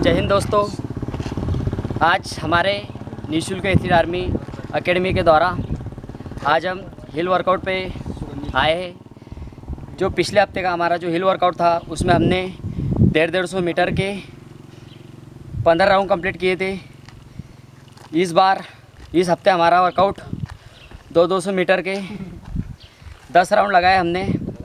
जय हिंद दोस्तों। आज हमारे निःशुल्क एथलीट आर्मी एकेडमी के द्वारा आज हम हिल वर्कआउट पे आए हैं। जो पिछले हफ्ते का हमारा जो हिल वर्कआउट था उसमें हमने 150 मीटर के 15 राउंड कंप्लीट किए थे। इस हफ्ते हमारा वर्कआउट 200 मीटर के 10 राउंड लगाए हमने।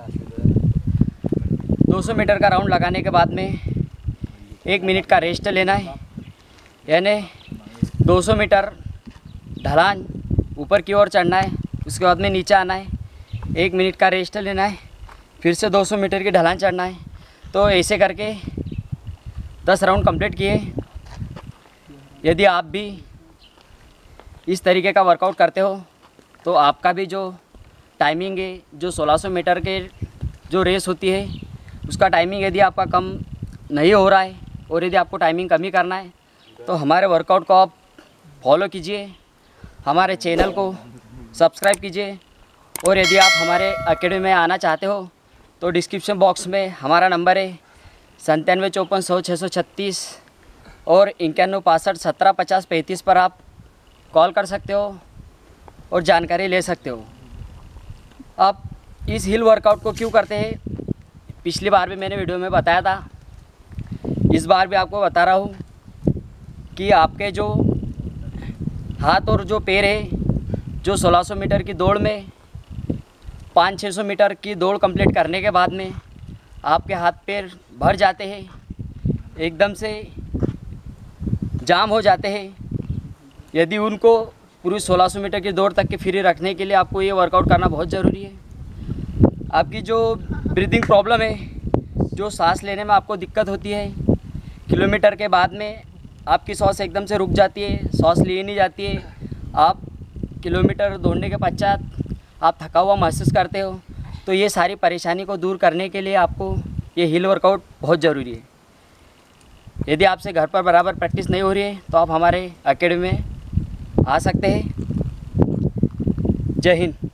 200 मीटर का राउंड लगाने के बाद में 1 मिनट का रेस्ट लेना है, यानी 200 मीटर ढलान ऊपर की ओर चढ़ना है, उसके बाद में नीचे आना है, 1 मिनट का रेस्ट लेना है, फिर से 200 मीटर की ढलान चढ़ना है। तो ऐसे करके 10 राउंड कंप्लीट किए। यदि आप भी इस तरीके का वर्कआउट करते हो तो आपका भी जो टाइमिंग है, जो 1600 मीटर के जो रेस होती है उसका टाइमिंग यदि आपका कम नहीं हो रहा है और यदि आपको टाइमिंग कमी करना है तो हमारे वर्कआउट को आप फॉलो कीजिए, हमारे चैनल को सब्सक्राइब कीजिए। और यदि आप हमारे एकेडमी में आना चाहते हो तो डिस्क्रिप्शन बॉक्स में हमारा नंबर है 975400 636 और 9165175035 पर आप कॉल कर सकते हो और जानकारी ले सकते हो। आप इस हिल वर्कआउट को क्यों करते हैं, पिछली बार भी मैंने वीडियो में बताया था, इस बार भी आपको बता रहा हूँ कि आपके जो हाथ और जो पैर है, जो 1600 मीटर की दौड़ में 500-600 मीटर की दौड़ कंप्लीट करने के बाद में आपके हाथ पैर भर जाते हैं, एकदम से जाम हो जाते हैं। यदि उनको पूरी 1600 मीटर की दौड़ तक के फ्री रखने के लिए आपको ये वर्कआउट करना बहुत ज़रूरी है। आपकी जो ब्रीदिंग प्रॉब्लम है, जो सांस लेने में आपको दिक्कत होती है, किलोमीटर के बाद में आपकी सांस एकदम से रुक जाती है, सांस ली नहीं जाती है, आप किलोमीटर दौड़ने के पश्चात आप थका हुआ महसूस करते हो, तो ये सारी परेशानी को दूर करने के लिए आपको ये हिल वर्कआउट बहुत ज़रूरी है। यदि आपसे घर पर बराबर प्रैक्टिस नहीं हो रही है तो आप हमारे एकेडमी में आ सकते हैं। जय हिंद।